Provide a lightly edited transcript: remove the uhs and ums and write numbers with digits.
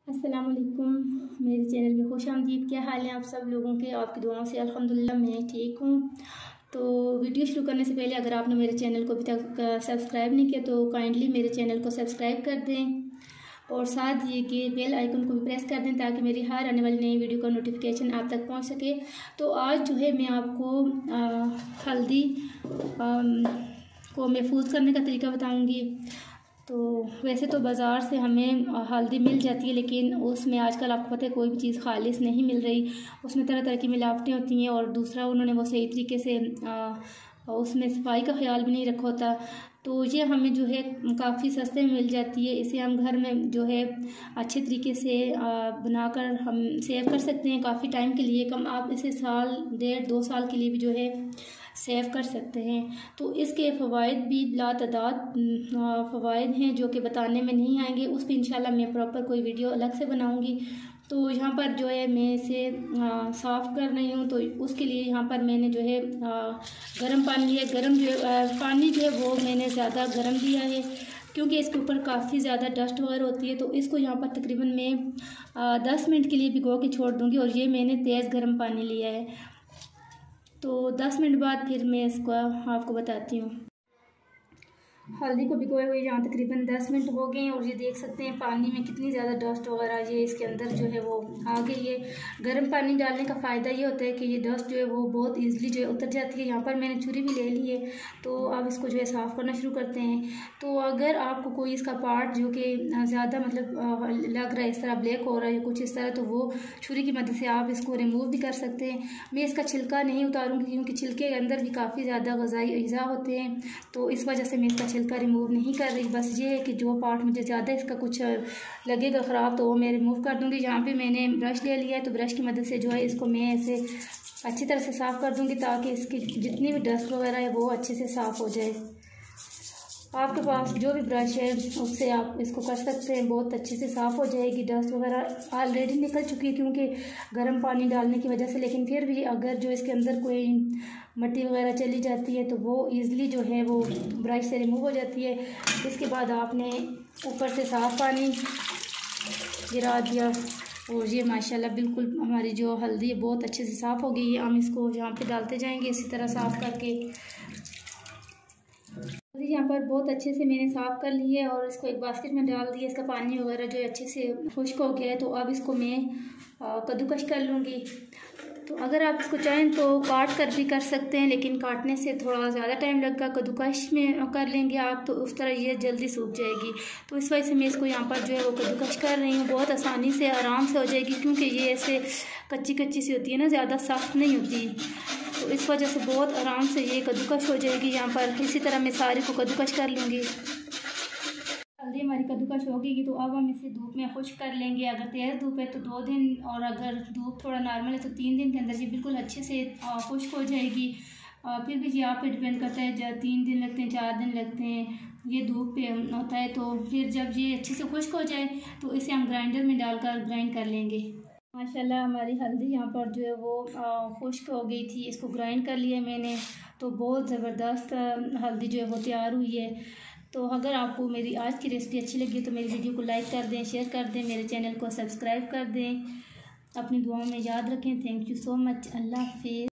अस्सलामुअलैकुम, मेरे चैनल में खुश आमदीद। क्या हाल है आप सब लोगों के? आपकी दुआओं से अल्हम्दुलिल्लाह मैं ठीक हूँ। तो वीडियो शुरू करने से पहले अगर आपने मेरे चैनल को अभी तक सब्सक्राइब नहीं किया तो काइंडली मेरे चैनल को सब्सक्राइब कर दें और साथ ये कि बेल आइकन को भी प्रेस कर दें ताकि मेरी हर आने वाली नई वीडियो का नोटिफिकेशन आप तक पहुँच सके। तो आज जो है मैं आपको हल्दी को महफूज करने का तरीका बताऊँगी। तो वैसे तो बाज़ार से हमें हल्दी मिल जाती है, लेकिन उसमें आजकल आपको पता है कोई भी चीज़ खालिस नहीं मिल रही, उसमें तरह तरह की मिलावटें होती हैं और दूसरा उन्होंने वो सही तरीके से उसमें सफाई का ख्याल भी नहीं रखा होता। तो ये हमें जो है काफ़ी सस्ते में मिल जाती है, इसे हम घर में जो है अच्छे तरीके से बनाकर हम सेव कर सकते हैं काफ़ी टाइम के लिए। कम आप इसे साल 1.5-2 साल के लिए भी जो है सेव कर सकते हैं। तो इसके फ़वाइद भी लातादाद फ़वाइद हैं जो कि बताने में नहीं आएंगे, उस पर इंशाल्लाह मैं प्रॉपर कोई वीडियो अलग से बनाऊंगी। तो यहाँ पर जो है मैं इसे साफ़ कर रही हूँ, तो उसके लिए यहाँ पर मैंने जो है गर्म पानी लिया। गर्म जो पानी जो है वो मैंने ज़्यादा गर्म लिया है क्योंकि इसके ऊपर काफ़ी ज़्यादा डस्ट वगैरह होती है। तो इसको यहाँ पर तकरीबन मैं 10 मिनट के लिए भिगो के छोड़ दूँगी और ये मैंने तेज़ गर्म पानी लिया है। तो 10 मिनट बाद फिर मैं इसको आपको बताती हूँ। हल्दी को भिगोए हुए यहाँ तकरीबन 10 मिनट हो गए हैं और ये देख सकते हैं पानी में कितनी ज़्यादा डस्ट वगैरह ये इसके अंदर जो है वो आ गई है। गर्म पानी डालने का फ़ायदा ये होता है कि ये डस्ट जो है वो बहुत ईज़िली जो है उतर जाती है। यहाँ पर मैंने छुरी भी ले ली है, तो अब इसको जो है साफ़ करना शुरू करते हैं। तो अगर आपको कोई इसका पार्ट जो कि ज़्यादा मतलब लग रहा है, इस तरह ब्लैक हो रहा है कुछ इस तरह, तो वो छुरी की मदद से आप इसको रिमूव भी कर सकते हैं। मैं इसका छिलका नहीं उतारूँगी क्योंकि छिलके के अंदर भी काफ़ी ज़्यादा ग़िज़ाई अज़ा होते हैं, तो इस वजह से मैं इसका छिलका रिमूव नहीं कर रही। बस ये है कि जो पार्ट मुझे ज़्यादा इसका कुछ लगेगा ख़राब तो वो मैं रिमूव कर दूँगी। यहाँ पे मैंने ब्रश ले लिया है, तो ब्रश की मदद से जो है इसको मैं ऐसे अच्छी तरह से साफ़ कर दूँगी ताकि इसकी जितनी भी डस्ट वगैरह है वो अच्छे से साफ़ हो जाए। आपके पास जो भी ब्रश है उससे आप इसको कर सकते हैं, बहुत अच्छे से साफ़ हो जाएगी। डस्ट वगैरह ऑलरेडी निकल चुकी है क्योंकि गर्म पानी डालने की वजह से, लेकिन फिर भी अगर जो इसके अंदर कोई मिट्टी वगैरह चली जाती है तो वो ईज़िली जो है वो ब्रश से रिमूव हो जाती है। इसके बाद आपने ऊपर से साफ़ पानी गिरा दिया और ये माशाल्लाह बिल्कुल हमारी जो हल्दी है बहुत अच्छे से साफ़ हो गई है। हम इसको यहाँ पे डालते जाएंगे इसी तरह साफ़ करके। यहाँ पर बहुत अच्छे से मैंने साफ़ कर ली है और इसको एक बास्केट में डाल दिया। इसका पानी वगैरह जो है अच्छे से खुश्क हो गया है, तो अब इसको मैं कद्दूकश कर लूँगी। तो अगर आप इसको चाहें तो काट कर भी कर सकते हैं, लेकिन काटने से थोड़ा ज़्यादा टाइम लगेगा। कद्दूकश में कर लेंगे आप तो उस तरह ये जल्दी सूख जाएगी। तो इस वजह से मैं इसको यहाँ पर जो है वो कद्दूकश कर रही हूँ। बहुत आसानी से आराम से हो जाएगी क्योंकि ये ऐसे कच्ची कच्ची सी होती है ना, ज़्यादा सख्त नहीं होती, तो इस वजह से बहुत आराम से ये कद्दूकश हो जाएगी। यहाँ पर इसी तरह मैं सारी को कद्दूकश कर लूँगी। हल्दी हमारी कद्दूकश हो गई तो अब हम इसे धूप में खुश्क कर लेंगे। अगर तेज़ धूप है तो 2 दिन और अगर धूप थोड़ा नॉर्मल है तो 3 दिन के अंदर ये बिल्कुल अच्छे से खुश्क हो जाएगी। फिर भी ये आप पे डिपेंड करता है, जब 3 दिन लगते हैं 4 दिन लगते हैं, ये धूप पे होता है। तो फिर जब ये अच्छे से खुश्क हो जाए तो इसे हम ग्राइंडर में डालकर ग्राइंड कर लेंगे। माशाल्लाह हमारी हल्दी यहाँ पर जो है वो खुश्क हो गई थी, इसको ग्राइंड कर लिया मैंने, तो बहुत ज़बरदस्त हल्दी जो है वो तैयार हुई है। तो अगर आपको मेरी आज की रेसिपी अच्छी लगी तो मेरी वीडियो को लाइक कर दें, शेयर कर दें, मेरे चैनल को सब्सक्राइब कर दें। अपनी दुआओं में याद रखें। Thank you so much. अल्लाह हाफ़िज़।